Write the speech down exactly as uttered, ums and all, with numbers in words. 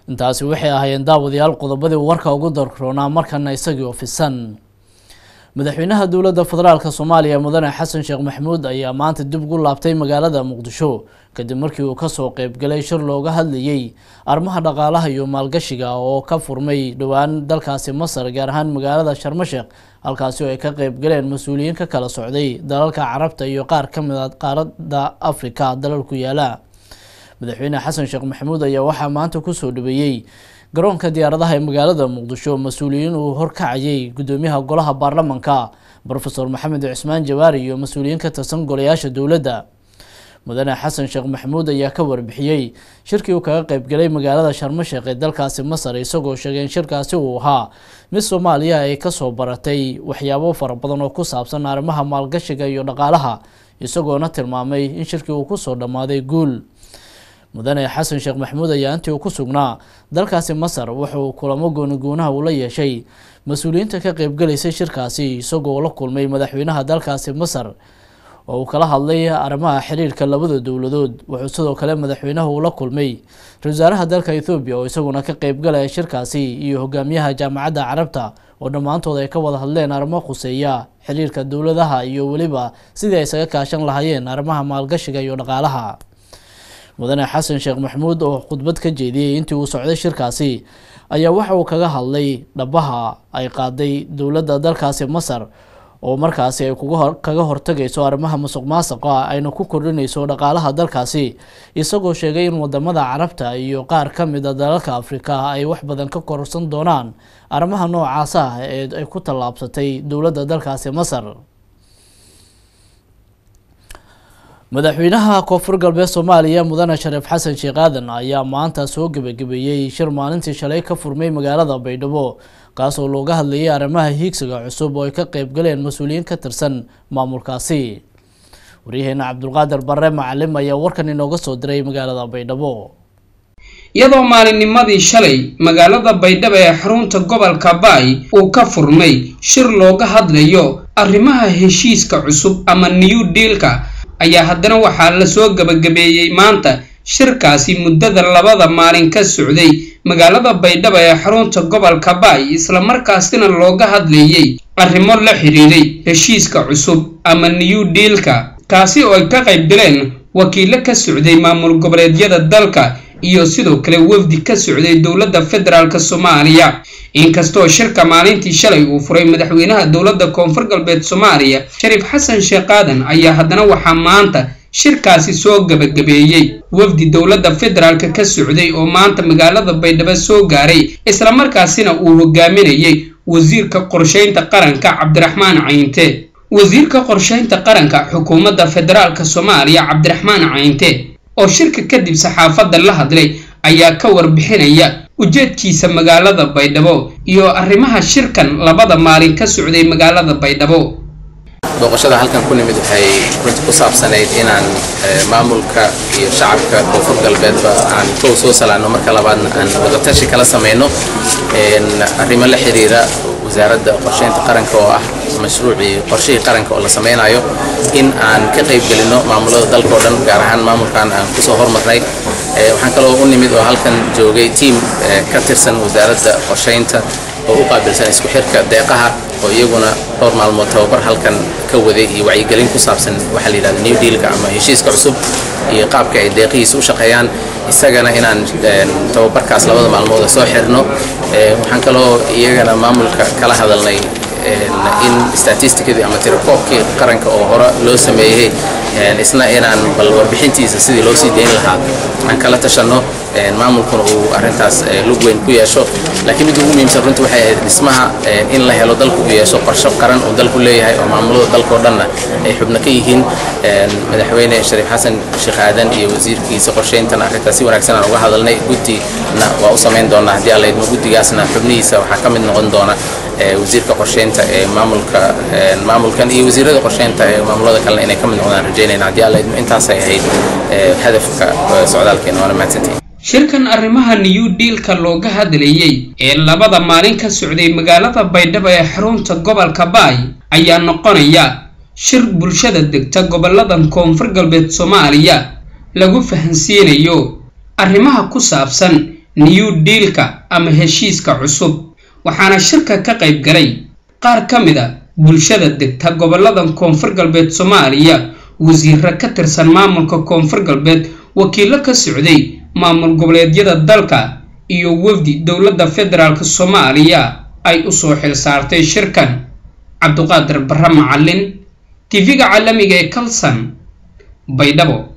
intaasi waxay ahaayeen daawadayaal qodobadii warka ugu darroonaa markana isagii ofisan. madaxweynaha dowladda federaalka Soomaaliya mudane Xasan Sheekh Maxamuud ayaa maanta dib ugu laabtay magaalada Muqdisho kadib markii uu ka soo qayb galay shir looga hadlayay arrimaha dhaqaalaha iyo maalgashiga oo ka furmay dhawaan dalkaasi Masar gaar ahaan magaalada Sharm el-Sheikh halkaasi oo ay ka qayb galeen mas'uuliyiin ka kala socday dalalka Carabta iyo qaar ka mid ah qaaradda Afrika dalal ku yaala. madaxweyne Xasan Sheekh Maxamuud ayaa waxaa maanta ku soo dhaweeyay garoonka diyaaradaha ee magaalada Muqdisho mas'uuliyiin uu horkacayay gudoomiyaha golaha baarlamaanka Professor Maxamed Cusmaan Jawaari iyo mas'uuliyiin ka tirsan golayaasha dowladda. mudane Xasan Sheekh Maxamuud ayaa ka warbixiyay shirkii uu kaga qayb galay magaalada Sharm el-Sheikh ee dalkaasi Masar isagoo sheegay in shirkaasi uu ahaa mid Soomaaliya ay ka soo baratay waxyaabo fara badan oo ku saabsan arrimaha maalgashiga iyo dhaqaalaha isagoona tilmaamay in shirkii uu ku soo dhamaaday guul. mudane Xasan Sheekh Maxamuud ayaa intii uu ku sugnaa dalkaasi Masar wuxuu kulamo gooni-goonaha ula yeeshay mas'uuliyiinta ka qayb galaysay shirkaasi isagoo la kulmay madaxweynaha dalkaasi Masar oo uu kala hadlay arrimaha xiriirka labada dowladood. wuxuu sidoo kale madaxweynaha uu la kulmay ra-iisul wasaaraha dalka Ethiopia oo isaguna ka qayb galay shirkaasi iyo hogaamiyaha jaamacadda Carabta oo dhamaantood ay ka wada hadleen arrimo khuseeya xiriirka dowladaha iyo waliba sidii ay isaga kaashan lahaayeen arrimaha maalgashiga iyo dhaqaalaha. mudane Xasan Sheekh Maxamuud oo khudbad ka jeediyay intii uu socday shirkaasi ayaa waxa uu kaga hadlay dhabaha ay qaaday dowladda dalkaasi Masar oo markaasi ay kaga hortagayso arrimaha musuqmaasuqa ayna ku kordhinayso dhaqaalaha dalkaasi isagoo sheegay in wadamada Carabta iyo qaar ka mid ah dalalka Afrika ay wax badan ka kororsan doonaan arrimaha noocaas ah ee ay ku tallaabsatay dowladda dalkaasi Masar. madaxweynaha koonfur galbeed Soomaaliya mudane Shariif Xasan Sheekh Aadan ayaa maanta soo gabagabeeyay shir maalintii shalay ka furmay magaalada Baydhabo kaas oo looga hadlayay arrimaha hiigsiga cusub oo ay ka qayb galeen mas'uuliyiin ka tirsan maamulkaasi. wariyaheena Cabdulqaadir Barre Macallim ayaa warkan inooga soo diray magaalada Baydhabo. iyadoo maalinnimadii shalay magaalada Baydhabo ee xarunta gobolka Baay uu ka furmay shir looga hadlayo arrimaha heshiiska cusub ama New Deal-ka ayaa haddana waxaa la soo gabagabeeyay maanta shirkaasi muddada labada maalin ka socday magaalada Baydhabo ee xarunta gobolka Baay isla markaasina looga hadlayay arrimo la xiriiray heshiiska cusub ama New Deal-ka kaasi oo ay ka qayb galeen wakiilo ka socday maamul goboleedyada dalka iyo sidoo kale wafdi ka socday dowladda federaalka Soomaaliya. inkastoo shirka maalintii shalay uu furay madaxweynaha dowladda koonfur galbeed Soomaaliya Shariif Xasan Sheekh Aadan ayaa haddana waxaa maanta shirkaasi soo gabagabeeyay wafdi dowladda federaalka ka socday oo maanta magaalada Baydhabo soo gaaray isla markaasina uu hogaaminayay wasiirka qorsheynta qaranka Cabdiraxmaan Cayinte. wasiirka qorsheynta qaranka xukuumadda federaalka Soomaaliya Cabdiraxmaan Cayinte oo shirka kadib saxaafadda la hadlay ayaa ka warbixinaya ujeedkiisa magaalada Baydhabo iyo arrimaha shirkan labada maalin ka socday magaalada Baydhabo. booqashada halkan ku nimid waxay runtii ku saabsanayd inaan maamulka iyo shacabka koonfur galbeedba aan ku soo salaano marka labaadna aan wada tashi kala sameeyno arrimo la xiriira wasaaradda qorsheynta qaranka oo ah mashruuci qorshihii qaranka oo la sameynayo in aan ka qayb galino maamulada dalka oo dhan gaar ahaan maamulkan aan ku soo hormarnay. waxaan kaloo u nimid oo halkan joogay team ka tirsan wasaaradda qorsheynta oo u qaabilsan isku xirka deeqaha oo iyaguna dhowr maalmood tababar halkan ka waday iyo wacyigelin ku saabsan waxa la yiraahdo New Deal-ka ama heshiiska cusub iyo qaabka ay deeqihiisa u shaqeeyaan isagana inaan tababarkaas labada maalmood soo xirno. waxaan kaloo iyagana maamulka kala hadalnay in statistically ama tirakoobkii qaranka oo hore loo sameeyay isna inaan bal warbixintiisa sidii loo sii deyn lahaa aan kala tashano maamulkuna uu arrintaas lug weyn ku yeesho. laakiin mid ugu muhiimsan runtii waxay ahayd dhismaha in la helo dalku u yeesho qorshe qaran oo dalku leeyahay oo maamulada dalka oo dhanna ay xubno ka yihiin. madaxweyne Shariif Xasan Sheekh Aadan iyo wasiirkiisa qorsheyntan arrintaas si wanaagsan aan uga hadalnay guddiina waa u sameyn doonaa haddii alla idmo. guddigaasna xubnihiisa waxaa ka mid noqon doona wasiirka qorsheynta ee maamulka maamulkan iyo wasiirada qorsheynta ee maamulada kale inay ka mid noqdaan rajaynayna haddii alla idmo. intaas ay ahayd hadafka socdaalkeena. waana mahadsantihiin. shirkan arrimaha New Deal-ka looga hadlayay ee labada maalin ka socday magaalada Baydhabo ee xarunta gobolka Baay ayaa noqonaya shir bulshada degta goboladan koonfur galbeed Soomaaliya lagu fahansiinayo arrimaha ku saabsan new dealka ama heshiiska cusub waxaana shirka ka qayb galay qaar ka mid ah bulshada degta gobollada koonfur galbeed Soomaaliya wasiirro ka tirsan maamulka koonfur galbeed wakiilo ka socday maamul goboleedyada dalka iyo wafdi dowladda federaalka Soomaaliya ay u soo xil saartay shirkan Cabduqaadir Barre Macallin T V-ga caalamiga ee Kalsan Baydhabo.